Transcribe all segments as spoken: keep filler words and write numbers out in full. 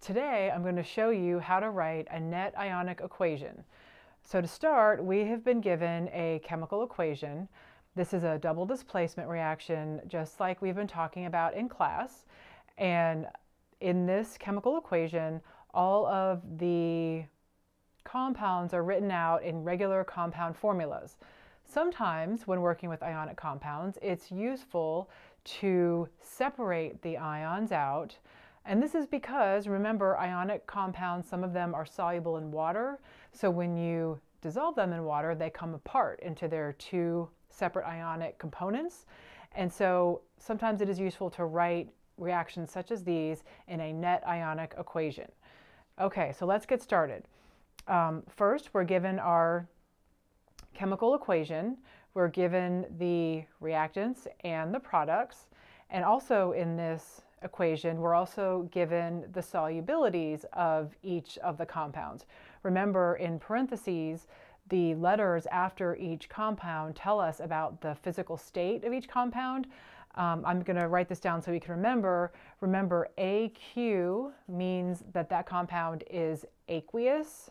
Today I'm going to show you how to write a net ionic equation. So to start, we have been given a chemical equation. This is a double displacement reaction, just like we've been talking about in class. And in this chemical equation, all of the compounds are written out in regular compound formulas. Sometimes when working with ionic compounds, it's useful to separate the ions out. And this is because, remember, ionic compounds, some of them are soluble in water. So when you dissolve them in water, they come apart into their two separate ionic components. And so sometimes it is useful to write reactions such as these in a net ionic equation. Okay, so let's get started. Um, first, we're given our chemical equation. We're given the reactants and the products. And also in this equation, we're also given the solubilities of each of the compounds. Remember, in parentheses, the letters after each compound tell us about the physical state of each compound. Um, I'm going to write this down so you can remember. Remember, A Q means that that compound is aqueous.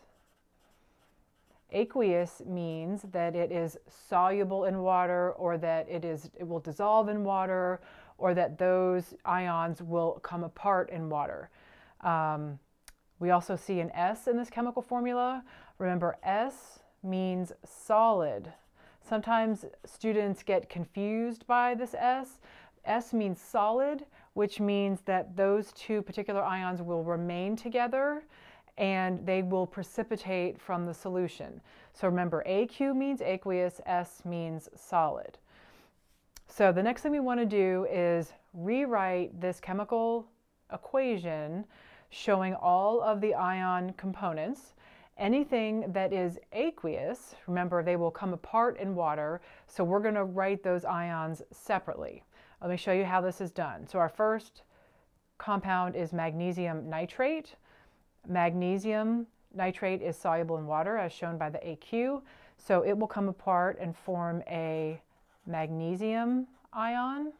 Aqueous means that it is soluble in water, or that it is it will dissolve in water, or that those ions will come apart in water. Um, we also see an S in this chemical formula. Remember, S means solid. Sometimes students get confused by this S. S means solid, which means that those two particular ions will remain together and they will precipitate from the solution. So remember, A Q means aqueous, S means solid. So the next thing we want to do is rewrite this chemical equation showing all of the ion components. Anything that is aqueous, remember, they will come apart in water, so we're going to write those ions separately. Let me show you how this is done. So our first compound is magnesium nitrate. Magnesium nitrate is soluble in water, as shown by the A Q, so it will come apart and form a magnesium ion,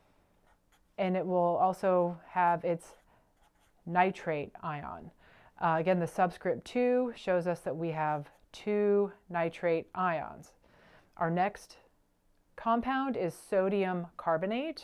and it will also have its nitrate ion. Uh, again, the subscript two shows us that we have two nitrate ions. Our next compound is sodium carbonate.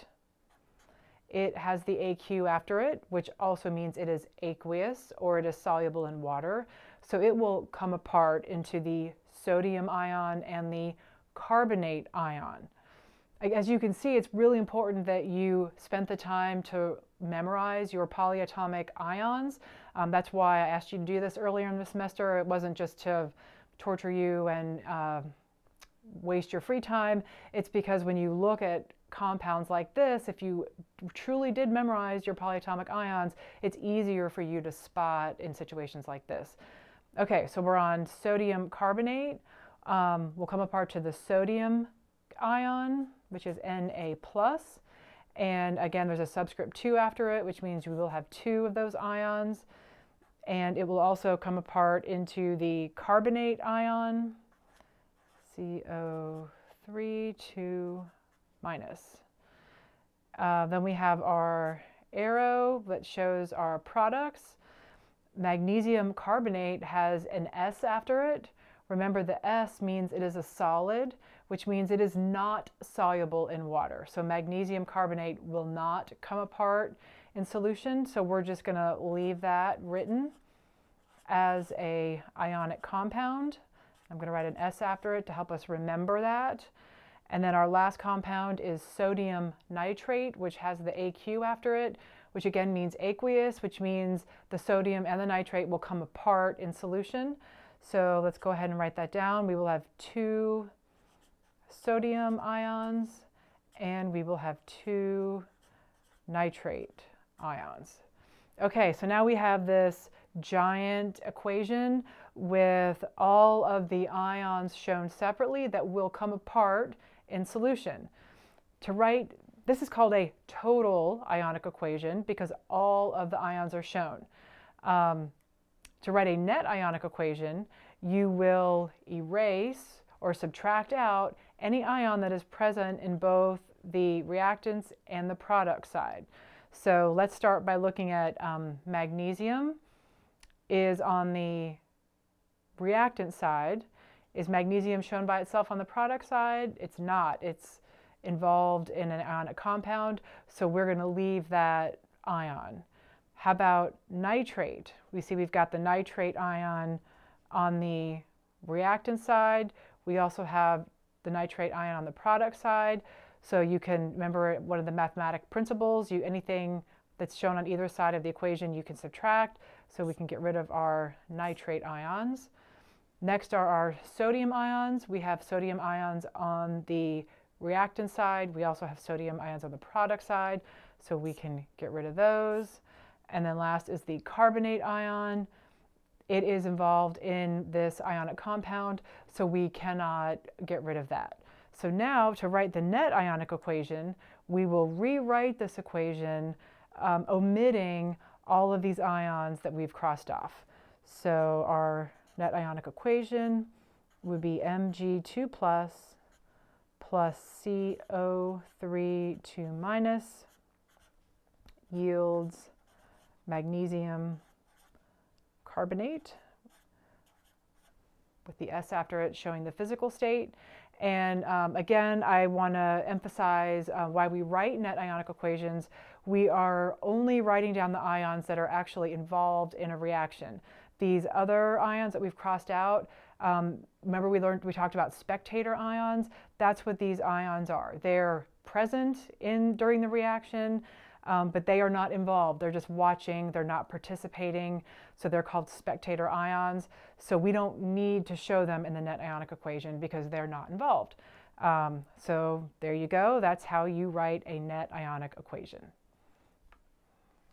It has the A Q after it, which also means it is aqueous, or it is soluble in water. So it will come apart into the sodium ion and the carbonate ion. As you can see, it's really important that you spent the time to memorize your polyatomic ions. Um, that's why I asked you to do this earlier in the semester. It wasn't just to torture you and uh, waste your free time. It's because when you look at compounds like this, if you truly did memorize your polyatomic ions, it's easier for you to spot in situations like this. Okay, so we're on sodium carbonate. Um, we'll come apart to the sodium ion, which is Na plus. And again, there's a subscript two after it, which means we will have two of those ions. And it will also come apart into the carbonate ion, C O three, two minus. Uh, then we have our arrow that shows our products. Magnesium carbonate has an S after it. Remember, the S means it is a solid, which means it is not soluble in water. So magnesium carbonate will not come apart in solution. So we're just going to leave that written as a ionic compound. I'm going to write an S after it to help us remember that. And then our last compound is sodium nitrate, which has the A Q after it, which again means aqueous, which means the sodium and the nitrate will come apart in solution. So let's go ahead and write that down. We will have two sodium ions, and we will have two nitrate ions. Okay, so now we have this giant equation with all of the ions shown separately that will come apart in solution. To write, this is called a total ionic equation because all of the ions are shown. Um, to write a net ionic equation, you will erase or subtract out any ion that is present in both the reactants and the product side. So let's start by looking at um, magnesium is on the reactant side. Is magnesium shown by itself on the product side? It's not. It's involved in an ionic compound, so we're going to leave that ion. How about nitrate? We see we've got the nitrate ion on the reactant side. We also have the nitrate ion on the product side. So you can remember one of the mathematic principles, you anything that's shown on either side of the equation you can subtract, so we can get rid of our nitrate ions. Next are our sodium ions. We have sodium ions on the reactant side. We also have sodium ions on the product side, so we can get rid of those. And then last is the carbonate ion. It is involved in this ionic compound, so we cannot get rid of that. So now to write the net ionic equation, we will rewrite this equation um, omitting all of these ions that we've crossed off. So our net ionic equation would be M G two plus plus C O three two minus yields magnesium carbonate with the S after it showing the physical state. And um, again, I want to emphasize uh, why we write net ionic equations. We are only writing down the ions that are actually involved in a reaction. These other ions that we've crossed out, um, remember we learned, we talked about spectator ions. That's what these ions are. They're present in during the reaction, um, but they are not involved. They're just watching, they're not participating, so they're called spectator ions. So we don't need to show them in the net ionic equation because they're not involved. Um, so there you go. That's how you write a net ionic equation.